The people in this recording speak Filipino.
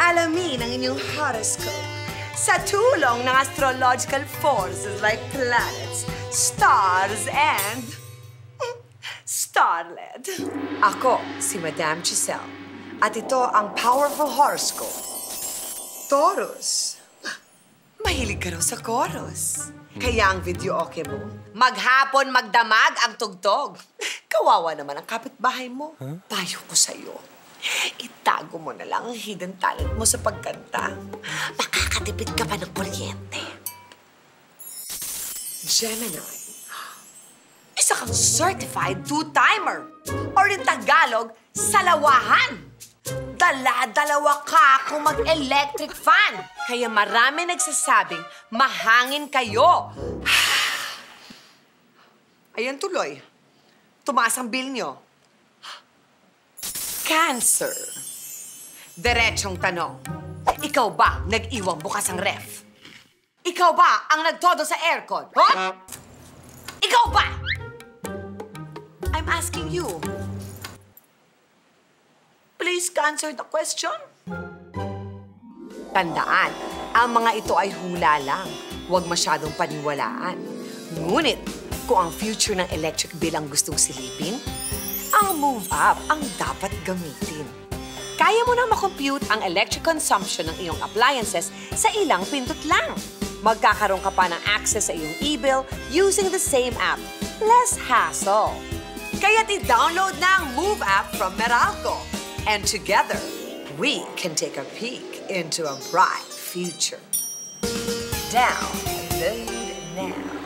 Alamin ang inyong horoscope sa tulong ng astrological forces like planets, stars, and starlet. Ako, si Madame Giselle. At ito ang powerful horoscope. Taurus. Mahilig ka raw sa chorus. Kaya ang video okay mo, maghapon magdamag ang tugtog. Kawawa naman ang kapitbahay mo. Payo ko sa'yo. Itago mo na lang ang hidden talent mo sa pagkanta. Makakatipid ka pa ng kuryente. Gemini. Isa kang certified two-timer. Or in Tagalog, salawahan. Dala-dalawa ka kung mag-electric fan. Kaya marami nagsasabing mahangin kayo. Ayan tuloy. Tumaas ang bill nyo. Cancer. Diretsong tanong. Ikaw ba nag-iwang bukas ang ref? Ikaw ba ang nagtodo sa aircon? Huh? Ikaw ba? I'm asking you. Please answer the question. Tandaan, ang mga ito ay hula lang. Huwag masyadong paniwalaan. Ngunit, kung ang future ng electric bill ang gustong silipin, ang Move Up ang dapat gamitin. Kaya mo nang makompute ang electric consumption ng iyong appliances sa ilang pindot lang. Magkakaroon ka pa ng access sa iyong e-bill using the same app. Less hassle. Kaya't i-download na ang Move App from Meralco. And together, we can take a peek into a bright future. Download now.